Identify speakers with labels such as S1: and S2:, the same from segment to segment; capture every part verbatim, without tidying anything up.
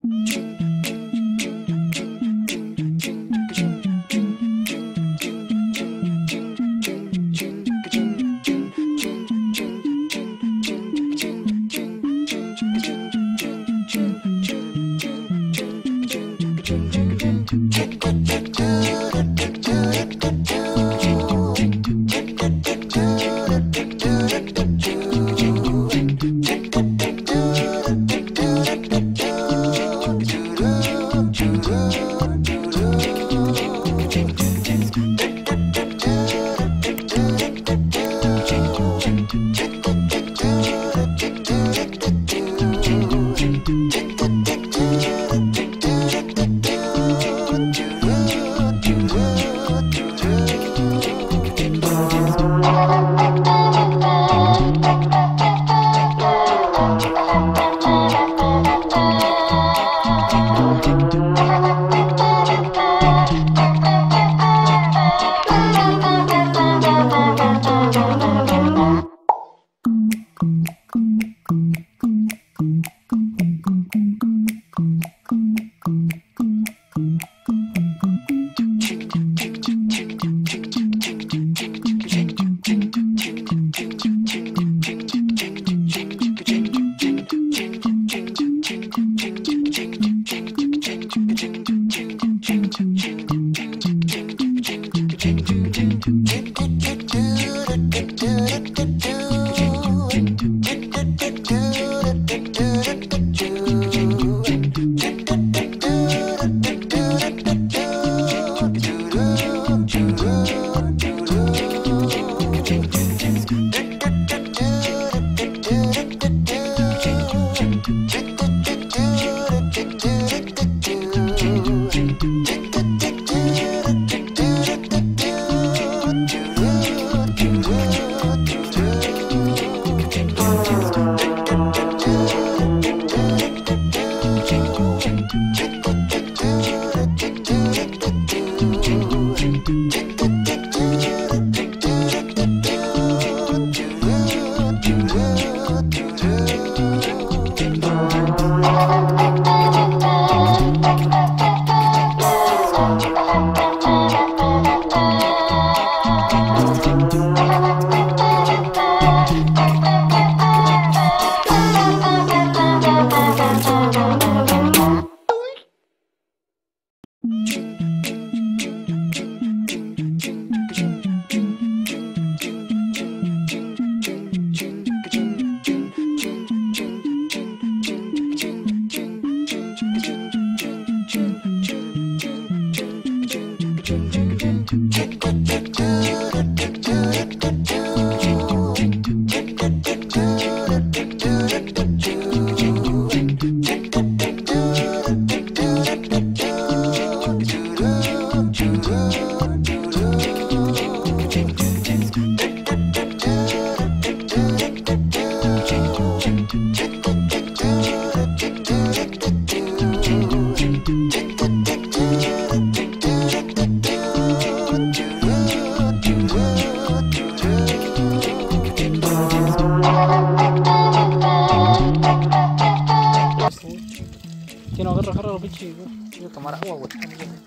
S1: Si no agarra, agarra los pinches, voy a tomar agua, güey.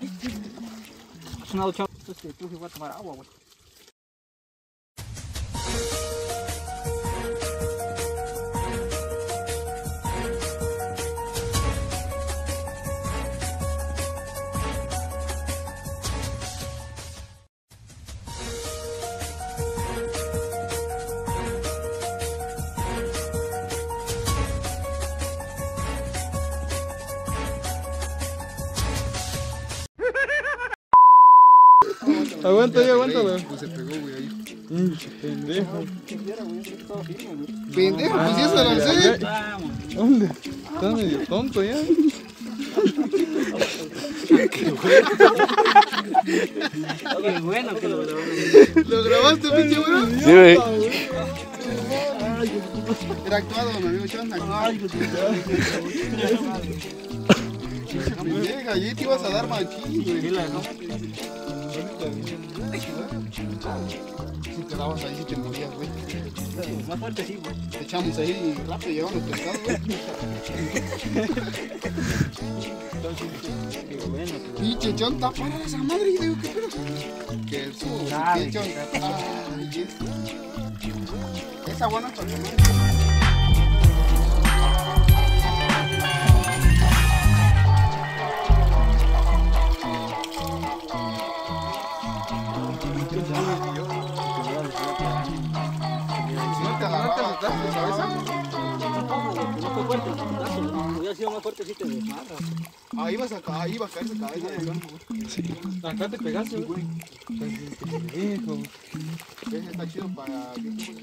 S1: Es una ducha, entonces tú voy a tomar agua, güey.
S2: Aguanta ahí, aguántalo.
S3: Pues se pegó, güey, ahí.
S2: Pendejo.
S3: Pendejo, pues ya se lancé.
S2: ¿Dónde? Estás medio tonto ya.
S1: Qué bueno que lo grabamos.
S3: ¿Lo grabaste, pinche güey?
S2: Sí, güey.
S3: Era actuado, mi amigo Chanda. Llega, allí te ibas a dar machín, güey. Si te dabas ahí, si te morías, güey.
S1: Más fuerte sí, güey.
S3: Te echamos ahí rápido y llevamos los pescados, güey.
S1: Qué bueno.
S3: Pinche chon, está parada esa madre. Y digo, ¿qué pedo? Que su
S1: Sabe.
S3: pinche chon. Ay, es- esa buena para comer. ¿No te agarraba atrás de la cabeza?
S1: No fue fuerte el putazo, ¿no? Hubiera sido más fuerte si te desmarras.
S3: Ahí vas a caer, ahí va a caer esa cabeza de chon.
S2: Acá te pegaste, güey. Hijo.
S3: Ese está chido para...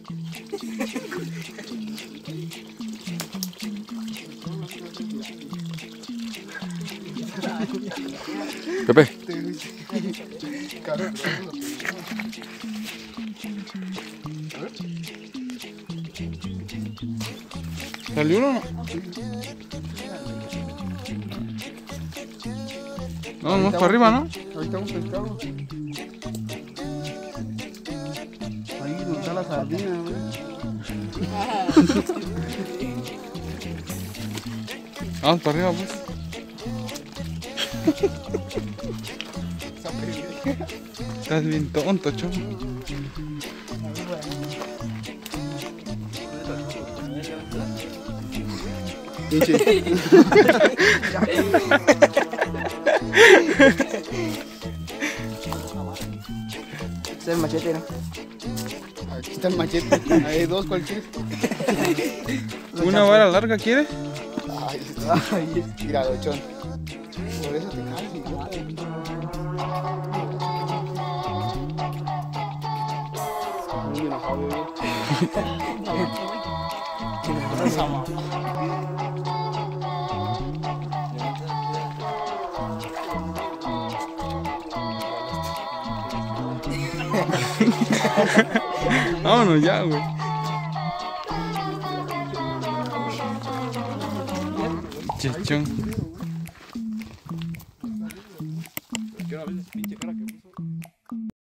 S2: Pepe.
S3: Cabrón.
S2: ¿Salió uno? No, no, para arriba, ¿no?
S3: Ahorita un pescado. Ahí donde está la sardina, güey.
S2: Vamos para arriba, pues.
S3: Esa pendeja.
S2: Estás bien tonto, chavo.
S3: Pinche.
S1: Es el machete, ¿no?
S3: Aquí está el machete. Hay dos cualquiera.
S2: ¿Una vara larga quieres?
S3: Ay, ay, mira, lochón. Por eso te caes, idiota. Muy enojado, güey.
S2: Vámonos ya, güey. Chichón.
S1: Quiero a veces pinche cara que puso.